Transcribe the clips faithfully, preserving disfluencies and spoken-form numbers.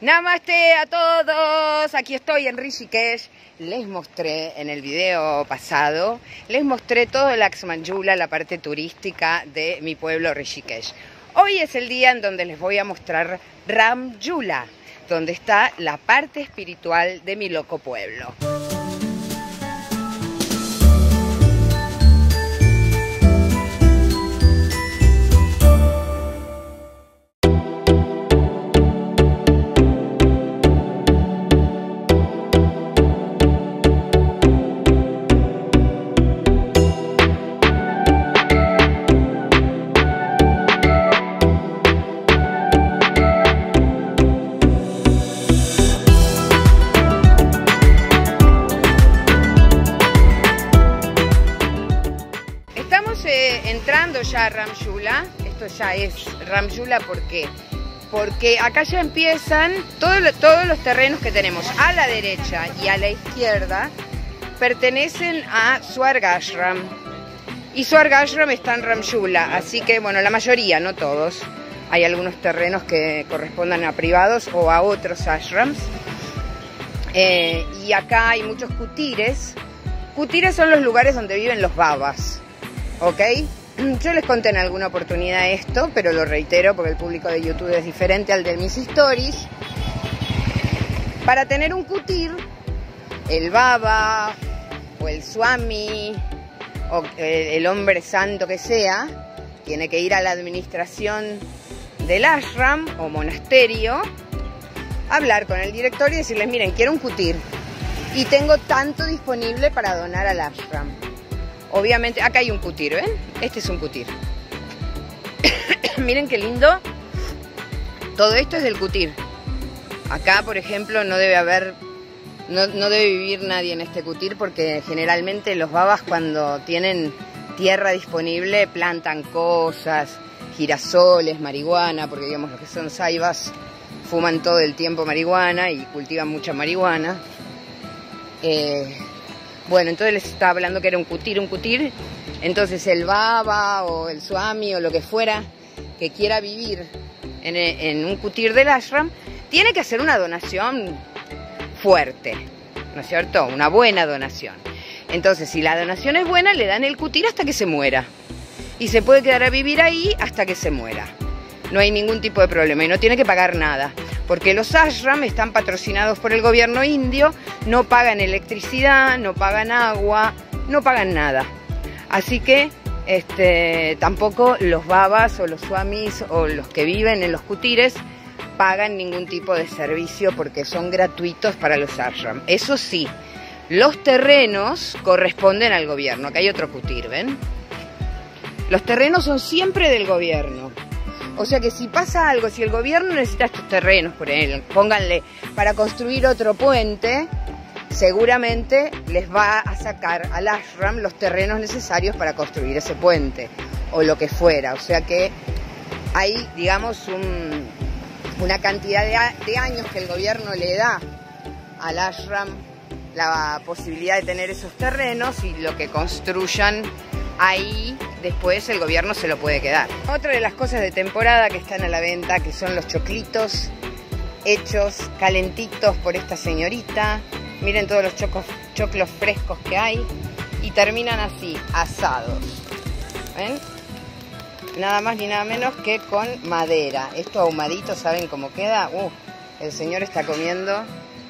Namaste a todos, aquí estoy en Rishikesh. Les mostré en el video pasado, les mostré todo Laxmanjula, la parte turística de mi pueblo Rishikesh. Hoy es el día en donde les voy a mostrar Ramjula, donde está la parte espiritual de mi loco pueblo. Entrando ya a Ramjula, esto ya es Ramjula, ¿por qué? Porque acá ya empiezan todo lo, todos los terrenos que tenemos a la derecha y a la izquierda pertenecen a Swargashram, y Swargashram está en Ramjula, así que bueno, la mayoría, no todos, hay algunos terrenos que correspondan a privados o a otros ashrams, eh, y acá hay muchos kutires. Kutires son los lugares donde viven los babas, ¿ok? Yo les conté en alguna oportunidad esto, pero lo reitero porque el público de YouTube es diferente al de mis stories. Para tener un kutir, el baba o el swami o el hombre santo que sea, tiene que ir a la administración del ashram o monasterio, hablar con el director y decirles, miren, quiero un kutir y tengo tanto disponible para donar al ashram. Obviamente, acá hay un kutir, ¿ven? Este es un kutir. Miren qué lindo. Todo esto es del kutir. Acá, por ejemplo, no debe haber, no, no debe vivir nadie en este kutir porque generalmente los babas cuando tienen tierra disponible plantan cosas, girasoles, marihuana, porque digamos los que son saivas fuman todo el tiempo marihuana y cultivan mucha marihuana. Eh... Bueno, entonces les estaba hablando que era un kutir, un kutir. Entonces el baba o el swami o lo que fuera que quiera vivir en, en un kutir del ashram, tiene que hacer una donación fuerte, ¿no es cierto? Una buena donación. Entonces, si la donación es buena, le dan el kutir hasta que se muera. Y se puede quedar a vivir ahí hasta que se muera. No hay ningún tipo de problema y no tiene que pagar nada. Porque los ashram están patrocinados por el gobierno indio, no pagan electricidad, no pagan agua, no pagan nada. Así que este, tampoco los babas o los swamis o los que viven en los kutires pagan ningún tipo de servicio porque son gratuitos para los ashram. Eso sí, los terrenos corresponden al gobierno. Acá hay otro kutir, ¿ven? Los terrenos son siempre del gobierno. O sea que si pasa algo, si el gobierno necesita estos terrenos, por él, pónganle para construir otro puente, seguramente les va a sacar al ashram los terrenos necesarios para construir ese puente, o lo que fuera. O sea que hay, digamos, un, una cantidad de, de años que el gobierno le da al ashram la posibilidad de tener esos terrenos y lo que construyan ahí, después el gobierno se lo puede quedar. Otra de las cosas de temporada que están a la venta, que son los choclitos hechos calentitos por esta señorita. Miren todos los chocos, choclos frescos que hay y terminan así, asados. ¿Ven? Nada más ni nada menos que con madera. Esto ahumadito, ¿saben cómo queda? Uh, el señor está comiendo.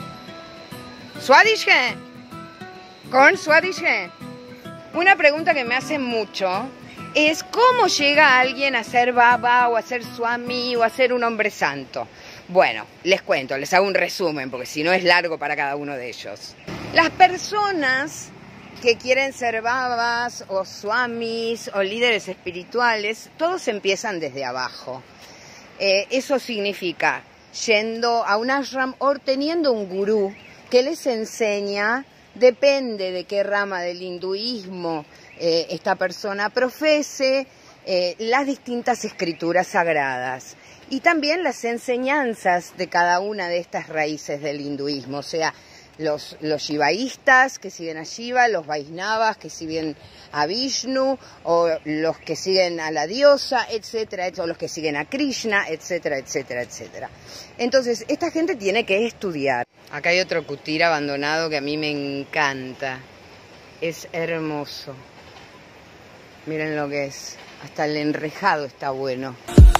¿Swadishke? ¿Con Swadishke? Una pregunta que me hacen mucho es ¿cómo llega alguien a ser baba o a ser swami o a ser un hombre santo? Bueno, les cuento, les hago un resumen porque si no es largo para cada uno de ellos. Las personas que quieren ser babas o swamis o líderes espirituales, todos empiezan desde abajo. Eh, eso significa yendo a un ashram o teniendo un gurú que les enseña. Depende de qué rama del hinduismo eh, esta persona profese, eh, las distintas escrituras sagradas y también las enseñanzas de cada una de estas raíces del hinduismo. O sea, los, los shivaístas que siguen a Shiva, los Vaisnavas que siguen a Vishnu, o los que siguen a la diosa, etcétera, o los que siguen a Krishna, etcétera, etcétera, etcétera. Entonces, esta gente tiene que estudiar. Acá hay otro kutir abandonado que a mí me encanta. Es hermoso. Miren lo que es. Hasta el enrejado está bueno.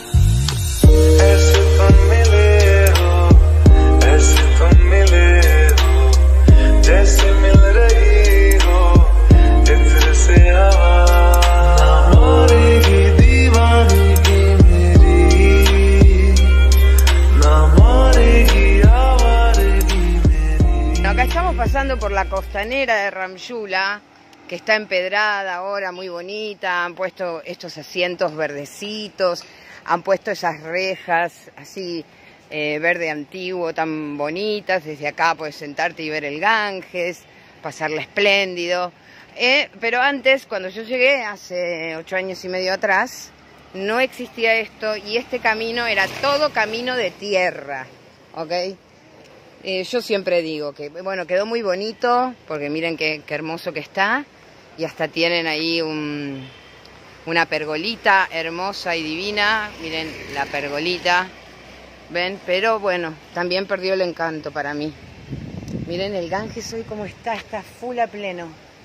Acá estamos pasando por la costanera de Ramchula, que está empedrada ahora, muy bonita. Han puesto estos asientos verdecitos, han puesto esas rejas así eh, verde antiguo, tan bonitas. Desde acá puedes sentarte y ver el Ganges, pasarla espléndido. Eh, pero antes, cuando yo llegué, hace ocho años y medio atrás, no existía esto y este camino era todo camino de tierra, ¿ok? Eh, yo siempre digo que, bueno, quedó muy bonito, porque miren qué, qué hermoso que está. Y hasta tienen ahí un, una pergolita hermosa y divina. Miren la pergolita, ¿ven? Pero bueno, también perdió el encanto para mí. Miren el Ganges hoy cómo está, está full a pleno.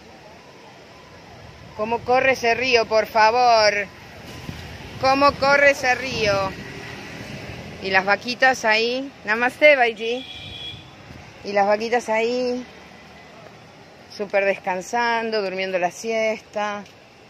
¿Cómo corre ese río, por favor? ¿Cómo corre ese río? Y las vaquitas ahí. Namaste, Baiji. Y las vaquitas ahí, súper descansando, durmiendo la siesta.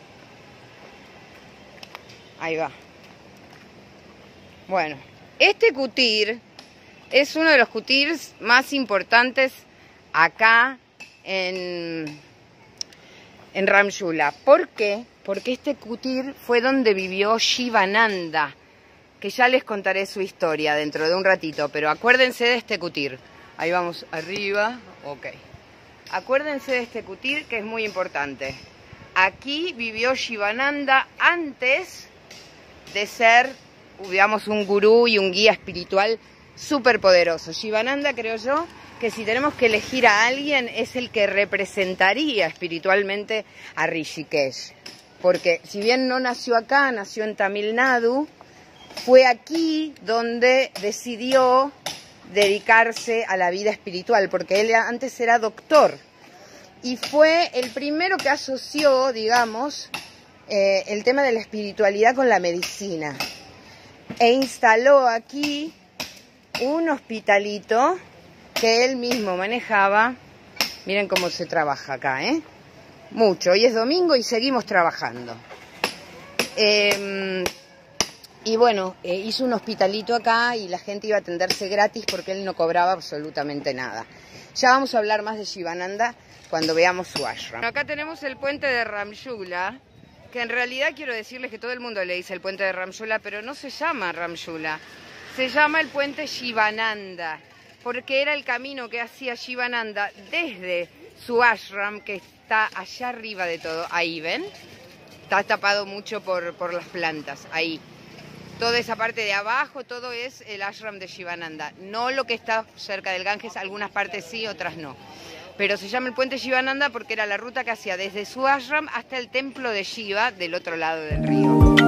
Ahí va. Bueno, este kutir es uno de los kutirs más importantes acá en, en Ramchula. ¿Por qué? Porque este kutir fue donde vivió Shivananda, que ya les contaré su historia dentro de un ratito, pero acuérdense de este kutir. Ahí vamos arriba, ok. Acuérdense de este kutir que es muy importante. Aquí vivió Shivananda antes de ser, digamos, un gurú y un guía espiritual súper poderoso. Shivananda, creo yo, que si tenemos que elegir a alguien, es el que representaría espiritualmente a Rishikesh. Porque si bien no nació acá, nació en Tamil Nadu, fue aquí donde decidió dedicarse a la vida espiritual, porque él antes era doctor y fue el primero que asoció, digamos, eh, el tema de la espiritualidad con la medicina e instaló aquí un hospitalito que él mismo manejaba. Miren cómo se trabaja acá, ¿eh? Mucho. Hoy es domingo y seguimos trabajando. Eh, Y bueno, eh, hizo un hospitalito acá y la gente iba a atenderse gratis porque él no cobraba absolutamente nada. Ya vamos a hablar más de Shivananda cuando veamos su ashram. Bueno, acá tenemos el puente de Ramchula, que en realidad quiero decirles que todo el mundo le dice el puente de Ramchula, pero no se llama Ramchula, se llama el puente Shivananda, porque era el camino que hacía Shivananda desde su ashram, que está allá arriba de todo. Ahí, ¿ven? Está tapado mucho por, por las plantas, ahí. Toda esa parte de abajo, todo es el ashram de Shivananda. No lo que está cerca del Ganges, algunas partes sí, otras no. Pero se llama el puente Shivananda porque era la ruta que hacía desde su ashram hasta el templo de Shiva del otro lado del río.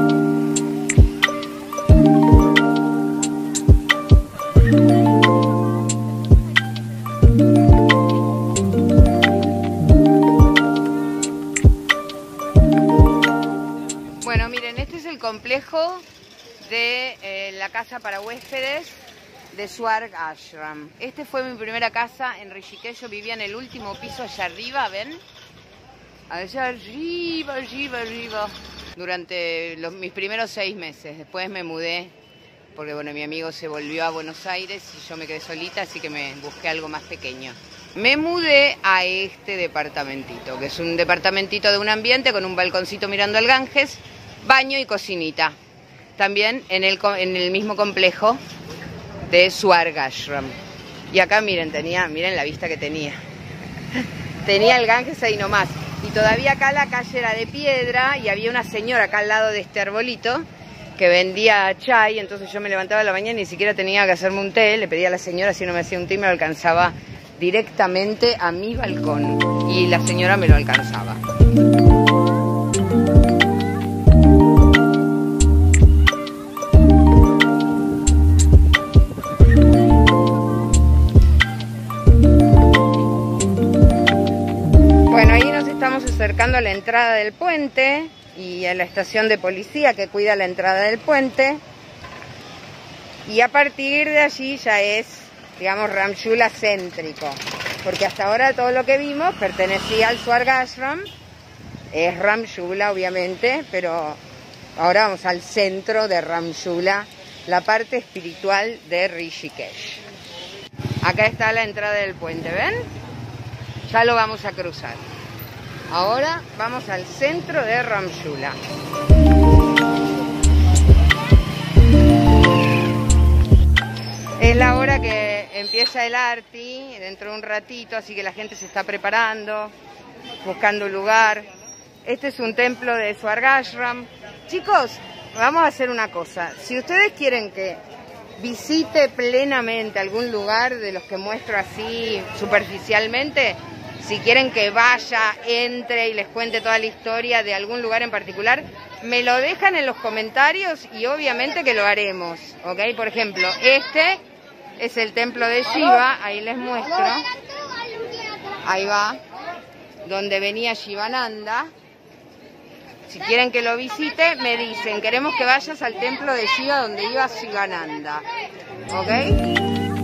Bueno, miren, este es el complejo de eh, la casa para huéspedes de Swarg Ashram. Este fue mi primera casa en Rishikesh. Yo vivía en el último piso allá arriba, ¿ven? Allá arriba, arriba, arriba. Durante los, mis primeros seis meses. Después me mudé porque, bueno, mi amigo se volvió a Buenos Aires y yo me quedé solita, así que me busqué algo más pequeño. Me mudé a este departamentito, que es un departamentito de un ambiente con un balconcito mirando al Ganges, baño y cocinita. También en el, en el mismo complejo de Swarg Ashram. Y acá miren, tenía, miren la vista que tenía. Tenía el Ganges ahí nomás. Y todavía acá la calle era de piedra y había una señora acá al lado de este arbolito que vendía chai. Entonces yo me levantaba a la mañana y ni siquiera tenía que hacerme un té. Le pedía a la señora si no me hacía un té y me lo alcanzaba directamente a mi balcón y la señora me lo alcanzaba. Bueno, ahí nos estamos acercando a la entrada del puente y a la estación de policía que cuida la entrada del puente. Y a partir de allí ya es, digamos, Ramchula céntrico, porque hasta ahora todo lo que vimos pertenecía al Swargashram, es Ramchula obviamente, pero ahora vamos al centro de Ramchula, la parte espiritual de Rishikesh. Acá está la entrada del puente, ¿ven? Ya lo vamos a cruzar. Ahora vamos al centro de Ramchula. Es la hora que empieza el Arti, dentro de un ratito, así que la gente se está preparando, buscando un lugar. Este es un templo de Swargashram. Chicos, vamos a hacer una cosa. Si ustedes quieren que visite plenamente algún lugar de los que muestro así superficialmente, si quieren que vaya, entre y les cuente toda la historia de algún lugar en particular, me lo dejan en los comentarios y obviamente que lo haremos, ¿ok? Por ejemplo, este es el templo de Shiva, ahí les muestro. Ahí va, donde venía Shivananda. Si quieren que lo visite, me dicen, queremos que vayas al templo de Shiva donde iba Shivananda, ¿ok?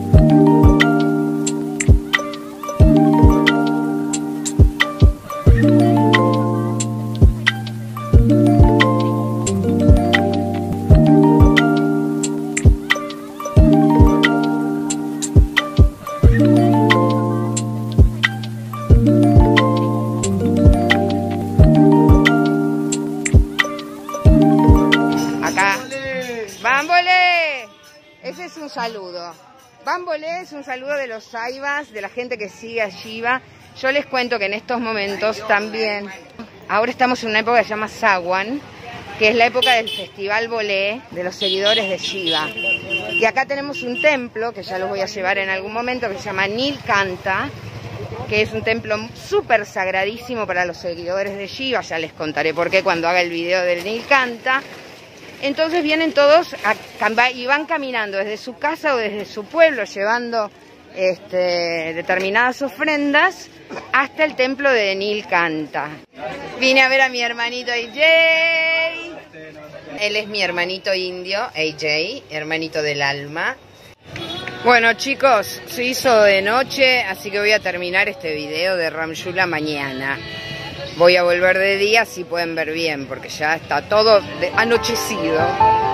¡Bámbole! Ese es un saludo. Bámbole es un saludo de los saivas, de la gente que sigue a Shiva. Yo les cuento que en estos momentos también, ahora estamos en una época que se llama Sawan, que es la época del festival Bolé de los seguidores de Shiva. Y acá tenemos un templo, que ya los voy a llevar en algún momento, que se llama Nilkanta, que es un templo súper sagradísimo para los seguidores de Shiva. Ya les contaré por qué cuando haga el video del Nilkanta. Entonces vienen todos a, y van caminando desde su casa o desde su pueblo llevando este, determinadas ofrendas hasta el templo de Nilkanta. Vine a ver a mi hermanito A J. Él es mi hermanito indio, A J, hermanito del alma. Bueno chicos, se hizo de noche, así que voy a terminar este video de Ramchula mañana. Voy a volver de día, si pueden ver bien, porque ya está todo anochecido.